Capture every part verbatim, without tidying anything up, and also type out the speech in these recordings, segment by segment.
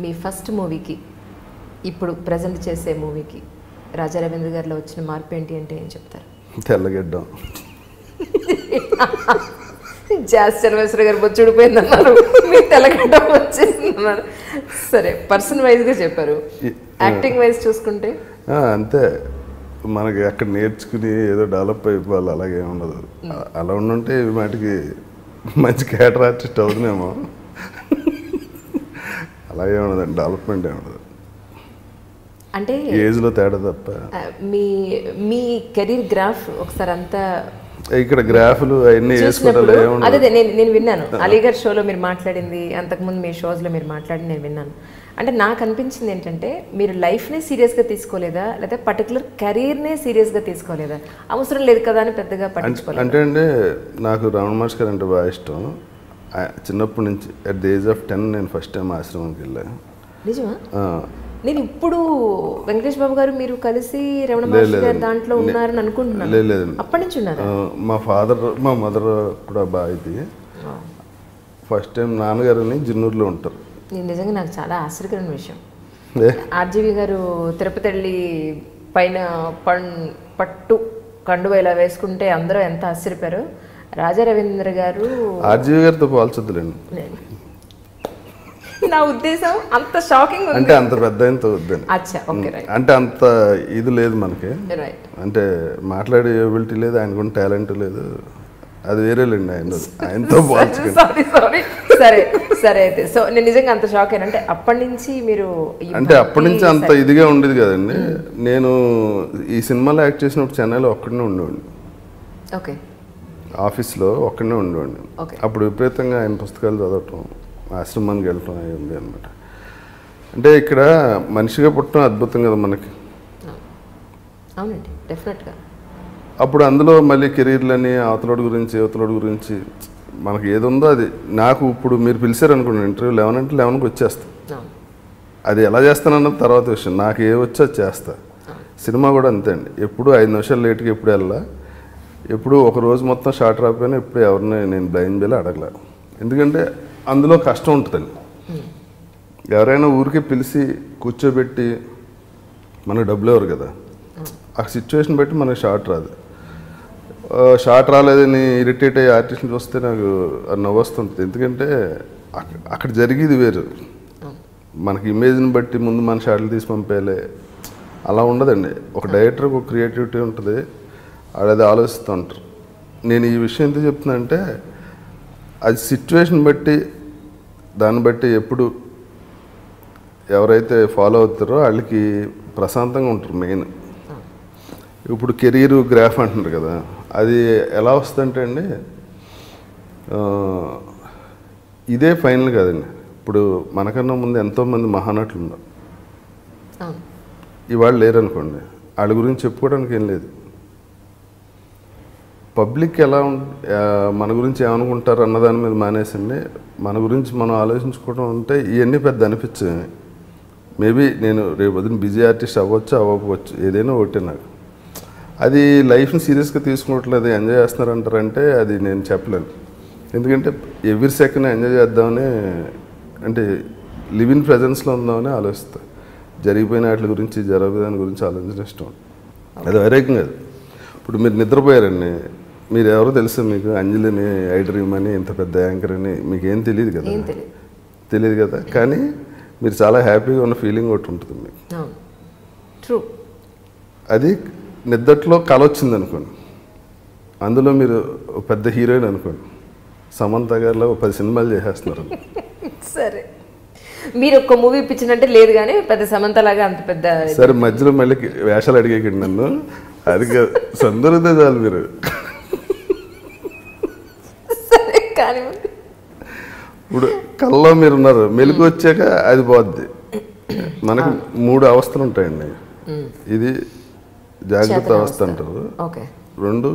మీ first మూవీకి ఇప్పుడు present చేసే మూవీకి రాజా రవీంద్ర గారిలో వచ్చిన మార్పు ఏంటి అంటే ఏం చెప్తారు? తెల్లగడ్డం. జాస్ చలమేశ్వర గారు బొచ్చు ఊడిపోయింది అన్నారు, మీరు తెల్లగడ్డం వచ్చేసింది అన్నారు. సరే, పర్సన్ వైజ్గా చెప్పారు. యాక్టింగ్ వైజ్ చూసుకుంటే అంతే, మనకి అక్కడ నేర్చుకుని ఏదో డెవలప్ అయిపోవాలి అలాగే ఉండదు. అలా ఉండుంటే వాటికి మంచి క్యారెక్టర్ ఆర్టిస్ట్ అవుతుందేమో. అలాగే ఉండదండి, డెవలప్మెంట్ ఏ ఉండదు అంటే ఏజ్లో తేడా తప్ప. మీ మీ కెరీర్ గ్రాఫ్ ఒకసారి అంతా ఇక్కడ గ్రాఫ్లు అవన్నీ వేసుకోవడం. అదే నేను నేను విన్నాను అలీగఢ్ షోలో మీరు మాట్లాడింది, అంతకుముందు మీ షోస్లో మీరు మాట్లాడి నేను విన్నాను. అంటే నాకు అనిపించింది ఏంటంటే మీరు లైఫ్నే సీరియస్గా తీసుకోలేదా, లేదా పర్టికులర్ కెరీర్నే సీరియస్గా తీసుకోలేదా? అవసరం లేదు కదా అని పెద్దగా పట్టించుకోలేదు. అంటే అండి, నాకు రమణ మహర్షి గారు అంటే బాగా ఇష్టం. చిన్నప్పటి నుంచి at the age of ten నేను ఫస్ట్ టైం ఆశ్రమంకి వెళ్ళాను. నిజమా? నేను ఇప్పుడు వెంకటేష్ బాబు గారు మీరు కలిసి రమణ మహర్షి గారు దాంట్లో ఉన్నారని అనుకుంటున్నాను. లేదు, అప్పటి నుంచి ఉన్నారు. మా ఫాదర్ మా మదర్ కూడా బాగా ఇది ఫస్ట్ టైం నాన్నగారిని జిన్నూరులో ఉంటారు. నేను నిజంగా నాకు చాలా ఆశ్చర్యకరమైన విషయం, ఆర్జీవి గారు తిరుపతి వెళ్ళి పైన పం పట్టు కండువ ఇలా వేసుకుంటే అందరూ ఎంత ఆశ్చర్యపోయారు. రాజా రవీంద్ర గారు ఆర్జీవి గారితో పోల్చొద్దులేండి. నా ఉద్దేశం అంత షాకింగ్ అంటే అంత పెద్ద ఆయనతో వద్దని. అంటే అంత ఇది లేదు మనకి, అంటే మాట్లాడే ఎబిలిటీ లేదు, ఆయనకు టాలెంట్ లేదు, అది వేరేలేండి. ఆయన ఆయనతో పోల్చుకోండి. సరే సరే అయితే సో నేను నిజంగా అంత షాక్ అయినా. అంటే అప్పటి నుంచి మీరు అంటే అప్పటి నుంచి అంత ఇదిగా ఉండేది కదండి. నేను ఈ సినిమాలో యాక్ట్ చేసినప్పుడు చెన్నైలో ఒక్కడనే ఉండేవాడిని. ఓకే, ఆఫీస్లో ఒక్కడనే ఉండేవాడిని. అప్పుడు విపరీతంగా ఆయన పుస్తకాలు చదవటం, ఆశ్రమానికి వెళ్ళటం అవి ఉంది అనమాట. అంటే ఇక్కడ మనిషిగా పుట్టడం అద్భుతం కదా మనకి. అవునండి, డెఫినెట్గా. అప్పుడు అందులో మళ్ళీ కెరీర్లని అవతలోడి గురించి యువతలోడి గురించి మనకి ఏది ఉందో అది. నాకు ఇప్పుడు మీరు పిలిచారు అనుకోండి ఇంటర్వ్యూ లెవెన్ అంటే లెవెన్కి వచ్చేస్తా. అది ఎలా చేస్తానన్నది తర్వాత విషయం. నాకు ఏ వచ్చి అది చేస్తా. సినిమా కూడా అంతే అండి, ఎప్పుడు ఐదు నిమిషాలు లేట్గా ఎప్పుడు వెళ్ళా, ఎప్పుడు ఒక రోజు మొత్తం షార్ట్ రాకపోయినా ఎప్పుడు ఎవరిని నేను బ్లైండ్ చేయాలి అడగల. ఎందుకంటే అందులో కష్టం ఉంటుందండి. ఎవరైనా ఊరికే పిలిచి కూర్చోబెట్టి మనకు డబ్బులు ఎవరు కదా, ఆ సిచ్యువేషన్ బట్టి మనకు షార్ట్ రాదు. షార్ట్ రాలేదని ఇరిటేట్ అయ్యే ఆర్టిస్ట్ని చూస్తే నాకు నవ్వు వస్తుంటుంది. ఎందుకంటే అక్కడ జరిగేది వేరు, మనకి ఇమేజ్ని బట్టి ముందు మన షార్ట్లు తీసి పంపేయాలి అలా ఉండదండి. ఒక డైరెక్టర్కి ఒక క్రియేటివిటీ ఉంటుంది, అది ఆలోచిస్తూ ఉంటారు. నేను ఈ విషయం ఎందుకు చెప్తున్నా అంటే అది సిచ్యువేషన్ బట్టి దాన్ని బట్టి ఎప్పుడు ఎవరైతే ఫాలో అవుతారో వాళ్ళకి ప్రశాంతంగా ఉంటారు మెయిన్. ఇప్పుడు కెరీర్ గ్రాఫ్ అంటున్నారు కదా, అది ఎలా వస్తుందంటే అండి ఇదే ఫైనల్ కాదండి. ఇప్పుడు మనకన్నా ముందు ఎంతోమంది మహానటులు ఉన్నారు, ఇవాళ లేరనుకోండి, వాళ్ళ గురించి చెప్పుకోవడానికి ఏం లేదు. పబ్లిక్ ఎలా మన గురించి ఏమనుకుంటారు అన్నదాని మీద మానేసండి మన గురించి మనం ఆలోచించుకోవడం అంటే ఇవన్నీ పెద్ద అనిపించాయి. మేబీ నేను రేపు వదిన బిజీ ఆర్టిస్ట్ అవ్వచ్చు అవ్వకపోవచ్చు, ఏదైనా ఒకటే. నాకు అది లైఫ్ని సీరియస్గా తీసుకోవట్లేదు, ఎంజాయ్ చేస్తున్నారంటారంటే అది నేను చెప్పలేను. ఎందుకంటే ఎవ్రీ సెకండ్ ఎంజాయ్ చేద్దామని, అంటే లివ్ ఇన్ ప్రెజెన్స్లో ఉందామని ఆలోచిస్తా. జరిగిపోయిన వాటి గురించి జరగని దాని గురించి ఆలోచించడం ఇష్టం. అది వైరేకం కాదు. ఇప్పుడు మీరు నిద్రపోయారండి, మీరు ఎవరో తెలుసా మీకు? అంజలిని ఐ డ్రీమ్ అని ఇంత పెద్ద యాంకర్ అని మీకేం తెలియదు కదా, తెలియదు కదా. కానీ మీరు చాలా హ్యాపీగా ఉన్న ఫీలింగ్ ఒకటి ఉంటుంది మీకు. అది నిద్రలో కల వచ్చింది అనుకోండి, అందులో మీరు పెద్ద హీరోయిన్ అనుకోండి, సమంత గారిలో పది సినిమాలు చేసేస్తున్నారు. సరే, మీరు ఒక్క మూవీ ఇప్పించినట్టే లేదు కానీ పెద్ద సమంత లాగా అంత పెద్ద. సరే, మధ్యలో మళ్ళీ వేషాలు అడిగేకండి నన్ను, అది సందరితే చాలు మీరు. సరే, కానీ ఇప్పుడు కళ్ళలో మీరు ఉన్నారు, మెలకు వచ్చాక అది పోద్ది. మనకు మూడు అవస్థలు ఉంటాయండి. ఇది జాగ్రత్త అవస్థ అంటారు, రెండు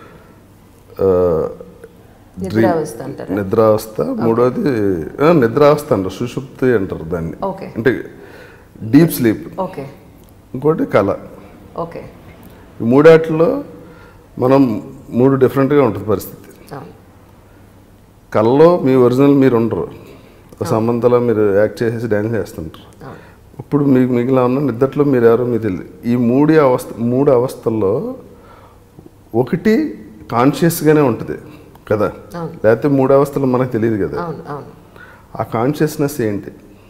నిద్రావస్థ, మూడోది నిద్రావస్థ అంటారు, సుషుప్తి అంటారు దాన్ని, అంటే డీప్ స్లీప్. ఇంకోటి కళ. ఈ మూడాటిలో మనం మూడు డిఫరెంట్గా ఉంటుంది పరిస్థితి. కళ్ళలో మీ ఒరిజినల్ మీరు ఉండరు, ఒక సంబంధంలో మీరు యాక్ట్ చేసేసి డ్యాన్స్ చేస్తుంటారు. ఇప్పుడు మీకు మిగిలిన ఉన్న నిద్దట్లో మీరు ఎవరో మీకు తెలియదు. ఈ మూడు అవస్థ మూడు అవస్థల్లో ఒకటి కాన్షియస్గానే ఉంటుంది కదా, లేకపోతే మూడు అవస్థలు మనకు తెలియదు కదా. ఆ కాన్షియస్నెస్ ఏంటి?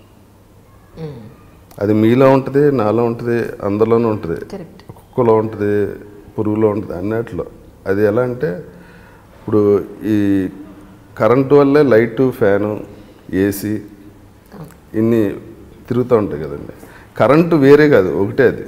అది మీలో ఉంటుంది, నాలో ఉంటుంది, అందరిలోనూ ఉంటుంది, కుక్కలో ఉంటుంది, పురుగులో ఉంటుంది, అన్నిట్లో. అది ఎలా అంటే ఇప్పుడు ఈ కరెంటు వల్లే లైటు, ఫ్యాను, ఏసీ ఇన్ని తిరుగుతూ ఉంటాయి కదండి. కరెంటు వేరే కాదు, ఒకటే అది.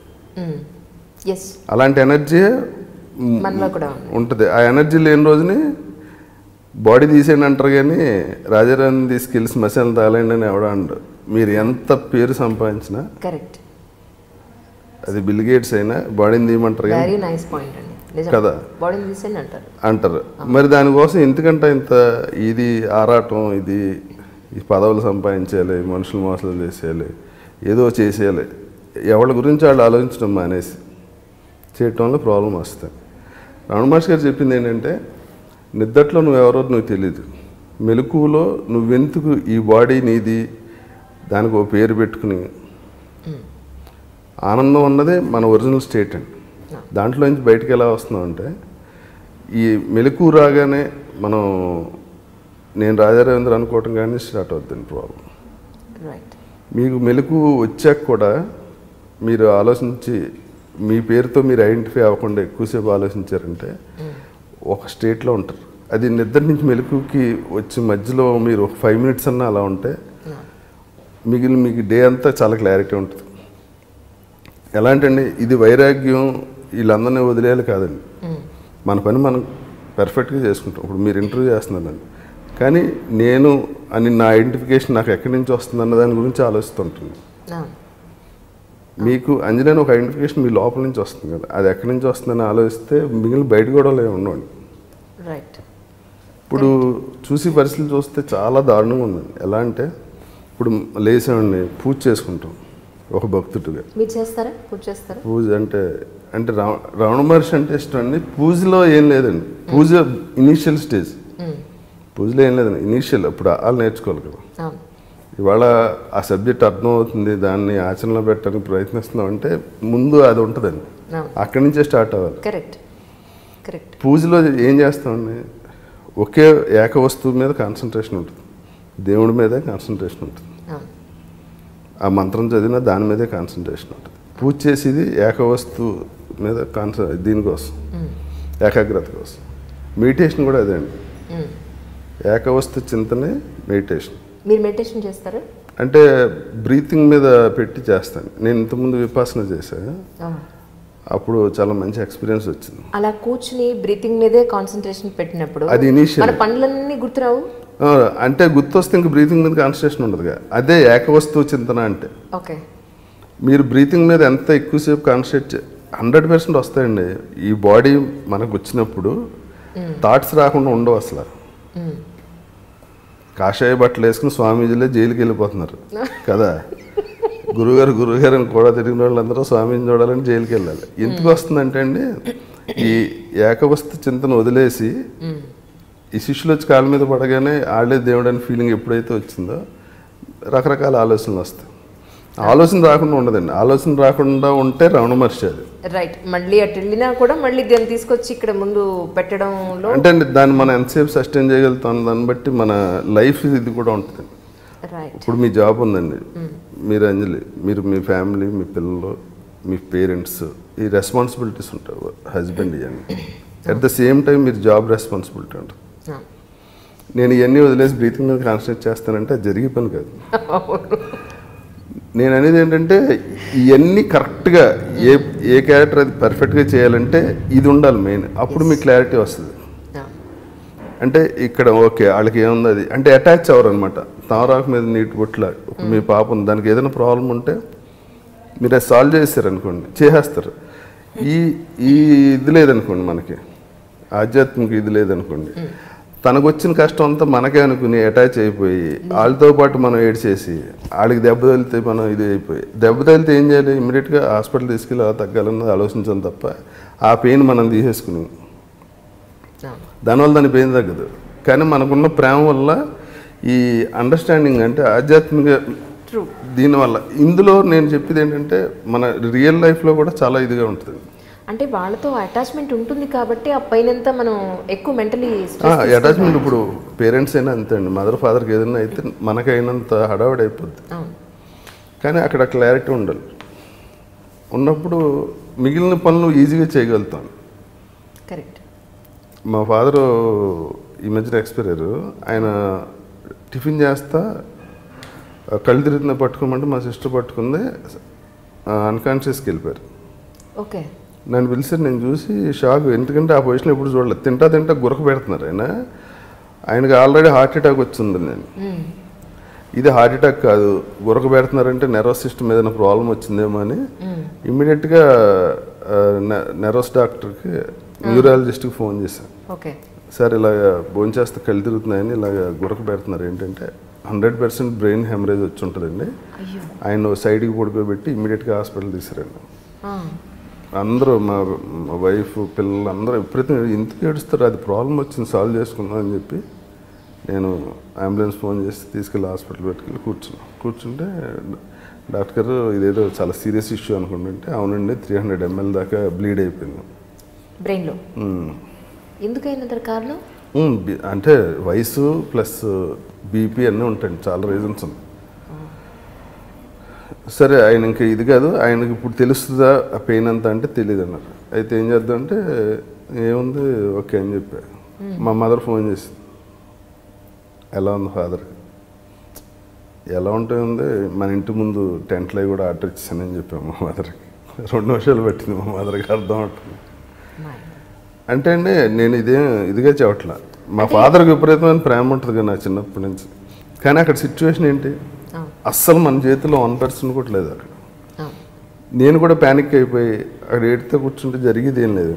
అలాంటి ఎనర్జీ ఉంటుంది. ఆ ఎనర్జీ లేని రోజుని బాడీ తీసేయండి అంటారు, కానీ రాజారావుని తీసుకెళ్ళి శ్మశానం తాలేండి అని ఎవడ అండు. మీరు ఎంత పేరు సంపాదించినా కరెక్ట్, అది బిల్ గేట్స్ అయినా బాడీని తీయమంటారు కదా అంటారు. మరి దానికోసం ఎందుకంటే ఇంత ఇది ఆరాటం, ఇది ఈ పదవులు సంపాదించాలి, మనుషులు మోసాలు చేసేయాలి, ఏదో చేసేయాలి, ఎవరి గురించి వాళ్ళు ఆలోచించడం మానేసి చేయటం వల్ల ప్రాబ్లం వస్తాయి. రమణ మహర్షి గారు చెప్పింది ఏంటంటే, నిద్దట్లో నువ్వెవరో నువ్వు తెలీదు, మెలకువలో నువ్వెందుకు ఈ బాడీ నీది దానికి ఒక పేరు పెట్టుకుని ఆనందం అన్నదే మన ఒరిజినల్ స్టేట్ అండి. దాంట్లో నుంచి బయటకు ఎలా వస్తున్నాం అంటే, ఈ మెలకువ రాగానే మనం నేను రాజారవీంద్ర అనుకోవటం కానీ స్టార్ట్ అవుతుంది ప్రాబ్లం. మీకు మెలకు వచ్చాక కూడా మీరు ఆలోచించి మీ పేరుతో మీరు ఐడెంటిఫై అవ్వకుండా ఎక్కువసేపు ఆలోచించారంటే ఒక స్టేట్లో ఉంటారు. అది నిద్ర నుంచి మెలకుకి వచ్చి మధ్యలో మీరు ఒక ఫైవ్ మినిట్స్ అన్నా అలా ఉంటే మిగిలిన మీకు డే అంతా చాలా క్లారిటీ ఉంటుంది. ఎలాంటండి, ఇది వైరాగ్యం వీళ్ళందరినీ వదిలేయాలి కాదండి, మన పని మనం పర్ఫెక్ట్గా చేసుకుంటాం. ఇప్పుడు మీరు ఇంటర్వ్యూ చేస్తున్నారండి, కానీ నేను అని నా ఐడెంటిఫికేషన్ నాకు ఎక్కడి నుంచి వస్తుంది అన్న దాని గురించి ఆలోచిస్తుంటుంది. మీకు అంజనేని ఒక ఐడెంటిఫికేషన్ మీ లోపల నుంచి వస్తుంది కదా, అది ఎక్కడి నుంచి వస్తుందని ఆలోచిస్తే మిగిలిన బయట కూడా ఉండవండి. ఇప్పుడు చూసి పరిస్థితులు చూస్తే చాలా దారుణంగా ఉందండి. ఎలా అంటే ఇప్పుడు లేసామండి, పూజ చేసుకుంటాం ఒక భక్తుడిగా. పూజ అంటే అంటే రమణ మహర్షి అంటే ఇష్టం అండి. పూజలో ఏం లేదండి, పూజ ఇనీషియల్ స్టేజ్, పూజలో ఏం లేదండి ఇనీషియల్. అప్పుడు వాళ్ళు నేర్చుకోవాలి కదా. ఇవాళ ఆ సబ్జెక్ట్ అర్థం అవుతుంది, దాన్ని ఆచరణలో పెట్టడానికి ప్రయత్నిస్తున్నాం అంటే ముందు అది ఉంటుందండి, అక్కడి నుంచే స్టార్ట్ అవ్వాలి. పూజలో ఏం చేస్తామండి, ఒకే ఏక వస్తువు మీద కాన్సన్ట్రేషన్ ఉంటుంది, దేవుడి మీదే కాన్సన్ట్రేషన్ ఉంటుంది, ఆ మంత్రం చదివినా దాని మీదే కాన్సన్ట్రేషన్ ఉంటుంది. పూజ చేసేది ఏక వస్తువు మీద కాన్సన్ దీనికోసం, ఏకాగ్రత కోసం. మెడిటేషన్ కూడా అదే అండి, ఏకవస్తు చింతనే మెడిటేషన్. మీరు మెడిటేషన్ చేస్తారా? అంటే బ్రీతింగ్ మీద పెట్టి చేస్తాను. నేను ఇంతకుముందు విపాసన చేశాను, అప్పుడు చాలా మంచి ఎక్స్పీరియన్స్ వచ్చింది. అలా కూర్చుని బ్రీతింగ్ మీదే కాన్సన్ట్రేషన్ పెట్టినప్పుడు అది ఇనీషియల్ పనులన్నీ గుర్తురావు అంటే, గుర్తొస్తే ఇంక బ్రీతింగ్ మీద కాన్సన్ట్రేషన్ ఉండదుగా. అదే ఏకవస్తువు చింతన అంటే. ఓకే, మీరు బ్రీతింగ్ మీద ఎంత ఎక్కువసేపు కాన్సన్ట్రేట్ హండ్రెడ్ పర్సెంట్ వస్తాయండి. ఈ బాడీ మనకు వచ్చినప్పుడు థాట్స్ రాకుండా ఉండవు అసలు. కాషాయ బట్టలు వేసుకుని స్వామీజీలే జైలుకి వెళ్ళిపోతున్నారు కదా. గురుగారు గురుగారు అని కూడా తిరిగిన వాళ్ళందరూ స్వామీజీని చూడాలని జైలుకి వెళ్ళాలి. ఎందుకు వస్తుందంటే అండి, ఈ ఏకవస్తు చింతన వదిలేసి ఈ శిష్యులు వచ్చి కాళ్ళ మీద పడగానే ఆళ్లే దేవుడు అని ఫీలింగ్ ఎప్పుడైతే వచ్చిందో రకరకాల ఆలోచనలు వస్తాయి. ఆలోచన రాకుండా ఉండదండి, ఆలోచన రాకుండా ఉంటే రమణ మహర్షి అది. రైట్, మళ్ళీ అటు వెళ్ళినా కూడా మళ్ళీ దాన్ని తీసుకొచ్చి ఇక్కడ ముందు పెట్టడంలో అంటే దాన్ని మనం ఎంతసేపు సస్టైన్ చేయగలుగుతాం దాన్ని బట్టి మన లైఫ్ ఇది కూడా ఉంటుంది. ఇప్పుడు మీ జాబ్ ఉందండి, మీరు అంజలి, మీరు మీ ఫ్యామిలీ, మీ పిల్లలు, మీ పేరెంట్స్, ఈ రెస్పాన్సిబిలిటీస్ ఉంటాయి, హస్బెండ్ ఇవన్నీ. అట్ ద సేమ్ టైం మీరు జాబ్ రెస్పాన్సిబిలిటీ ఉంటుంది. నేను ఇవన్నీ వదిలేసి బ్రీతింగ్ మీద కాన్సన్ట్రేట్ చేస్తానంటే అది జరిగే పని కాదు. నేను అనేది ఏంటంటే ఇవన్నీ కరెక్ట్గా ఏ ఏ క్యారెక్టర్ అది పర్ఫెక్ట్గా చేయాలంటే ఇది ఉండాలి మెయిన్. అప్పుడు మీకు క్లారిటీ వస్తుంది. అంటే ఇక్కడ ఓకే వాళ్ళకి ఏముంది అది అంటే అటాచ్ అవ్వరు అనమాట. తామరాకు మీద నీటి బొట్ల మీ పాప ఉంది, దానికి ఏదైనా ప్రాబ్లం ఉంటే మీరు అది సాల్వ్ చేస్తారు అనుకోండి, చేసేస్తారు. ఈ ఈ ఇది లేదనుకోండి, మనకి ఆధ్యాత్మిక ఇది లేదనుకోండి, తనకు వచ్చిన కష్టం అంతా మనకే అనుకుని అటాచ్ అయిపోయి వాళ్ళతో పాటు మనం ఏడ్చేసి వాళ్ళకి దెబ్బ తగిలితే మనం ఇది అయిపోయి, దెబ్బ తగిలితే ఏం చేయాలి, ఇమ్మీడియట్గా హాస్పిటల్ తీసుకెళ్ళి అలా తగ్గాలన్నది ఆలోచించాం తప్ప ఆ పెయిన్ మనం తీసేసుకుని దానివల్ల దాని పెయిన్ తగ్గదు. కానీ మనకున్న ప్రేమ వల్ల ఈ అండర్స్టాండింగ్ అంటే ఆధ్యాత్మిక ట్రూ. దీనివల్ల ఇందులో నేను చెప్పేది ఏంటంటే మన రియల్ లైఫ్లో కూడా చాలా ఇదిగా ఉంటుంది. అంటే వాళ్ళతో అటాచ్మెంట్ ఉంటుంది కాబట్టి ఆ పైనంతా మనం ఎక్కువ మెంటలీ అటాచ్మెంట్ ఇప్పుడు పేరెంట్స్ అయినా అంతే అండి, మదర్ ఫాదర్కి ఏదైనా అయితే మనకైనంత హడావిడి అయిపోద్ది. కానీ అక్కడ క్లారిటీ ఉండాలి. ఉన్నప్పుడు మిగిలిన పనులు ఈజీగా చేయగలుగుతాం. కరెక్ట్. మా ఫాదరు ఈ మధ్యన ఎక్స్పైర్ అయ్యారు. ఆయన టిఫిన్ చేస్తా కళ్ళు తిరుగుతున్న పట్టుకోమంటే మా సిస్టర్ పట్టుకుంది, అన్కాన్షియస్కి వెళ్ళిపోయారు. ఓకే. నన్ను పిలిచారు, నేను చూసి షాక్. ఎందుకంటే ఆ పొజిషన్ ఎప్పుడు చూడలేదు. తింటా తింటా గురక పెడుతున్నారు ఆయన. ఆయనకి ఆల్రెడీ హార్ట్ అటాక్ వచ్చింది. నేను ఇది హార్ట్ అటాక్ కాదు, గురక పెడుతున్నారంటే నెర్వస్ సిస్టమ్ ఏదైనా ప్రాబ్లం వచ్చిందేమో అని ఇమ్మీడియట్గా నెర్వస్ డాక్టర్కి న్యూరాలజిస్ట్కి ఫోన్ చేశాను. ఓకే సార్ ఇలాగ భోంచేస్తే కళ్ళు తిరుగుతున్నాయని ఇలాగ గురక పెడుతున్నారు, ఏంటంటే హండ్రెడ్ పర్సెంట్ బ్రెయిన్ హెమరేజ్ వచ్చి ఉంటుందండి. ఆయన సైడ్కి పడుకోబెట్టి ఇమ్మీడియట్గా హాస్పిటల్ తీసుకురండి. అందరూ మా వైఫ్ పిల్లలు అందరూ ఎప్పుడైతే ఇంటికి ఏడుస్తారు, అది ప్రాబ్లం వచ్చింది సాల్వ్ చేసుకుందాం అని చెప్పి నేను అంబులెన్స్ ఫోన్ చేసి తీసుకెళ్ళి హాస్పిటల్ పెట్టుకెళ్ళి కూర్చున్నాను. కూర్చుంటే డాక్టర్ గారు ఇదేదో చాలా సీరియస్ ఇష్యూ అనుకుంటుంటే, అవునండి త్రీ హండ్రెడ్ ఎంఎల్ దాకా బ్లీడ్ అయిపోయింది బ్రెయిన్లో. ఎందుకైనా కారణం అంటే వయసు ప్లస్ బీపీ అన్నీ ఉంటాయండి, చాలా రీజన్స్ ఉన్నాయి. సరే ఆయన ఇంకా ఇది కాదు, ఆయనకి ఇప్పుడు తెలుస్తుందా ఆ పెయిన్ అంతా అంటే తెలియదు అన్నారు. అయితే ఏం చేద్దాం అంటే ఏముంది ఓకే అని చెప్పా. మా మదర్ ఫోన్ చేసింది, ఎలా ఉంది ఫాదర్కి? ఎలా ఉంటుంది, మన ఇంటి ముందు టెంట్లో కూడా ఆర్డర్ ఇచ్చానని చెప్పాము మా మదర్కి. రెండు నిమిషాలు పట్టింది మా మదర్కి అర్థం అవుతుంది. అంటే అండి నేను ఇదే ఇదిగా చెప్పట్లా, మా ఫాదర్కి విపరీతమైన ప్రేమ ఉంటుంది కదా నా చిన్నప్పటి నుంచి. కానీ అక్కడ సిచ్యువేషన్ ఏంటి, అస్సలు మన చేతిలో వన్ పర్సెంట్ కూడా లేదు అక్కడ. నేను కూడా ప్యానిక్ అయిపోయి అక్కడ ఏడితే కూర్చుంటే జరిగేది ఏం లేదు.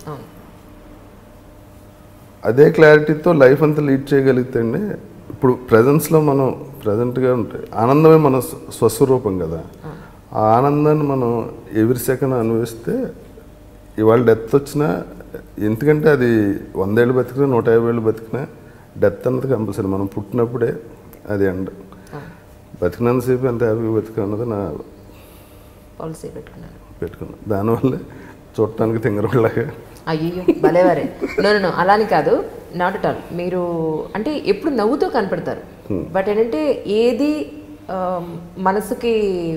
అదే క్లారిటీతో లైఫ్ అంతా లీడ్ చేయగలిగితే అండి, ఇప్పుడు ప్రజెన్స్లో మనం ప్రజెంట్గా ఉంటాయి, ఆనందమే మన స్వస్వరూపం కదా. ఆ ఆనందాన్ని మనం ఎవ్రీ సెకండ్ అనుభవిస్తే ఇవాళ డెత్ వచ్చినా, ఎందుకంటే అది వందేళ్ళు బతికినా నూట యాభై ఏళ్ళు బతికినా డెత్ అన్నది కంపల్సరీ. మనం పుట్టినప్పుడే అది ఎండ్. బతికినంతసేపు ఎంత హ్యాపీగా బతికా అన్నది నా పాలసీ పెట్టుకున్నాను పెట్టుకున్నాను దానివల్ల చూడటానికి తింగరలాగా. అయ్యో భలేవారే. నో నో అలాని కాదు, నాట్ అట్ ఆల్. మీరు అంటే ఎప్పుడు నవ్వుతో కనపడతారు, బట్ ఏంటంటే ఏది మనసుకి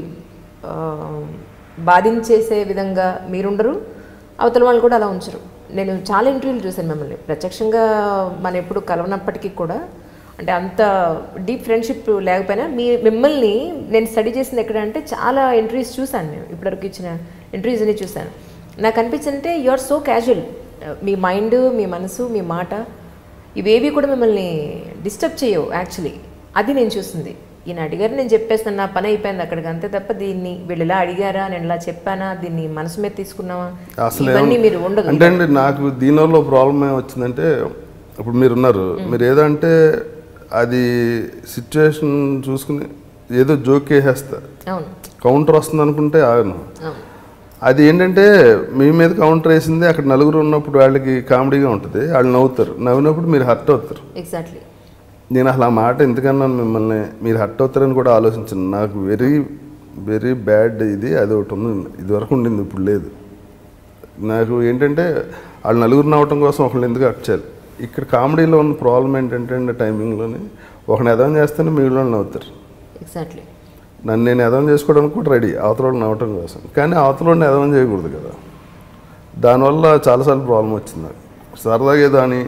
బాధించేసే విధంగా మీరుండరు, అవతల వాళ్ళు కూడా అలా ఉంచరు. నేను చాలా ఇంటర్వ్యూలు చూశాను మిమ్మల్ని, ప్రత్యక్షంగా మనం ఎప్పుడు కలవనప్పటికీ కూడా, అంటే అంత డీప్ ఫ్రెండ్షిప్ లేకపోయినా మీ మిమ్మల్ని నేను స్టడీ చేసింది ఎక్కడ అంటే చాలా ఇంటర్వ్యూస్ చూశాను. నేను ఇప్పటివరకు ఇచ్చిన ఇంటర్వ్యూస్ అన్ని చూశాను. నాకు అనిపించిందంటే యు ఆర్ సో క్యాజువల్. మీ మైండ్, మీ మనసు, మీ మాట ఇవేవి కూడా మిమ్మల్ని డిస్టర్బ్ చేయవు యాక్చువల్లీ. అది నేను చూసింది. ఈయన అడిగారు, నేను చెప్పేస్తాను, నా పని అయిపోయింది అక్కడికి, అంతే తప్ప దీన్ని వీళ్ళు ఇలా అడిగారా, నేను ఇలా చెప్పానా, దీన్ని మనసు మీద తీసుకున్నావా, ఇవన్నీ మీరు ఉండదు. అంటే అండి నాకు దీనివల్ల ప్రాబ్లం ఏమి వచ్చిందంటే, ఇప్పుడు మీరు ఉన్నారు, మీరు ఏదంటే అది సిచ్యువేషన్ చూసుకుని ఏదో జోక్ వేసేస్తారు, కౌంటర్ వస్తుంది అనుకుంటే ఆగను. అది ఏంటంటే మీ మీద కౌంటర్ వేసింది అక్కడ నలుగురు ఉన్నప్పుడు వాళ్ళకి కామెడీగా ఉంటుంది, వాళ్ళు నవ్వుతారు, నవ్వినప్పుడు మీరు హర్ట్ అవుతారు. ఎగ్జాక్ట్లీ. నేను అసలు ఆ మాట ఎందుకన్నాను మిమ్మల్ని, మీరు హర్ట్ అవుతారని కూడా ఆలోచించాను. నాకు వెరీ వెరీ బ్యాడ్ ఇది అది ఒకటి ఉంది, ఇదివరకు ఉండింది, ఇప్పుడు లేదు. నాకు ఏంటంటే వాళ్ళు నలుగురు నవ్వటం కోసం ఒకళ్ళు ఎందుకు హర్ట్ చేయాలి. ఇక్కడ కామెడీలో ఉన్న ప్రాబ్లం ఏంటంటే టైమింగ్లోని ఒకరిని ఎదవం చేస్తేనే మిగిలిన నవ్వుతారు. ఎగ్జాక్ట్లీ. నన్ను నేను ఎదవం చేసుకోవడానికి కూడా రెడీ, అవతల నవ్వటం కోసం, కానీ అవతలని ఎదవం చేయకూడదు కదా. దానివల్ల చాలాసార్లు ప్రాబ్లం వచ్చింది నాకు. సరదాగా ఏదో అని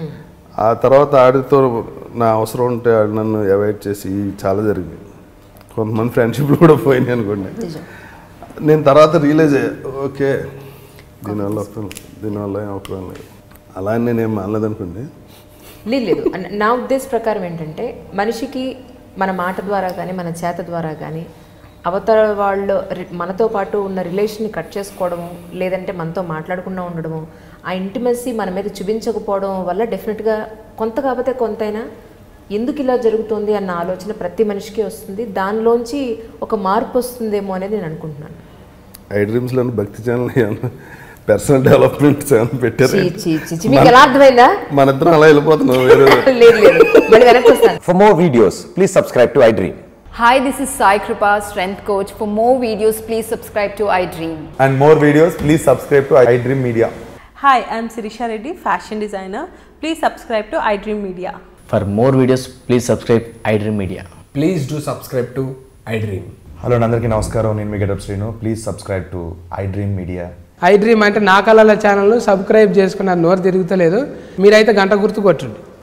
ఆ తర్వాత ఆడితో నా అవసరం ఉంటే ఆడు నన్ను అవాయిడ్ చేసి చాలా జరిగింది. కొంతమంది ఫ్రెండ్షిప్లు కూడా పోయినాయి అనుకోండి. నేను తర్వాత రియలైజ్ అయ్యా, ఓకే దీనివల్ల వస్తాను, దీనివల్ల ఏం అవసరం లేదు, అలా అని నేనేం మానలేదనుకోండి. లేదు, నా ఉద్దేశ ప్రకారం ఏంటంటే మనిషికి మన మాట ద్వారా కానీ మన చేత ద్వారా కానీ అవతల వాళ్ళు మనతో పాటు ఉన్న రిలేషన్ని కట్ చేసుకోవడము, లేదంటే మనతో మాట్లాడకుండా ఉండడము, ఆ ఇంటిమసీ మన మీద చూపించకపోవడం వల్ల డెఫినెట్గా కొంత కాకపోతే కొంతైనా ఎందుకు ఇలా జరుగుతుంది అన్న ఆలోచన ప్రతి మనిషికి వస్తుంది. దానిలోంచి ఒక మార్పు వస్తుందేమో అనేది నేను అనుకుంటున్నాను. ఐ డ్రీమ్స్లో భక్తి ఛానల్ పర్సనల్ డెవలప్మెంట్ ఏమైనా పెట్టారు? చీ, చీ, చీ, చీ. మీకు ఎలా అర్థమైందా? మన ఇద్దరం అలా వెళ్ళిపోతున్నాం వేరే. లేదు లేదు, మళ్ళీ వెనక్కి వస్తాను. For more videos, please subscribe to iDream. Hi, this is Sai Kripa, Strength Coach. For more videos, please subscribe to iDream. And more videos, please subscribe to iDream Media. Hi, I am Sirisha Reddy, fashion designer. Please subscribe to iDream Media. For more videos, please subscribe iDream Media. Please do subscribe to iDream. Hello అందరికీ నమస్కారం, నేను మీ getup Srinu. Please subscribe to iDream Media. iDream అంటే నా కళల channel subscribe చేసుకున్న నోరు తిరుగుతలేదు, మీరైతే గంట గుర్తు కొట్టండి.